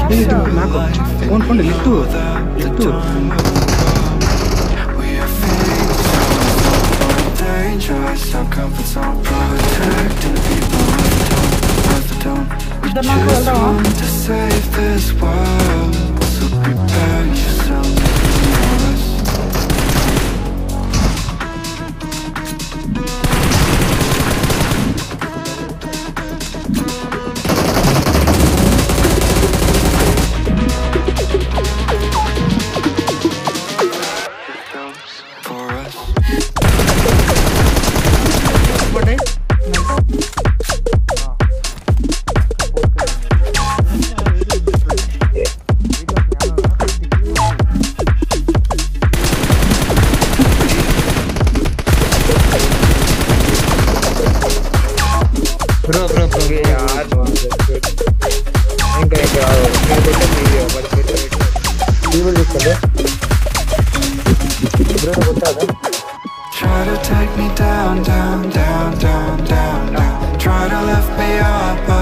phone littu. Our comfort zone, protecting the people we don't. We just want to save this world, so prepare yourself for us. For us. Bro, यार Try to take me down, down, down, down, down, down. Try to lift me up.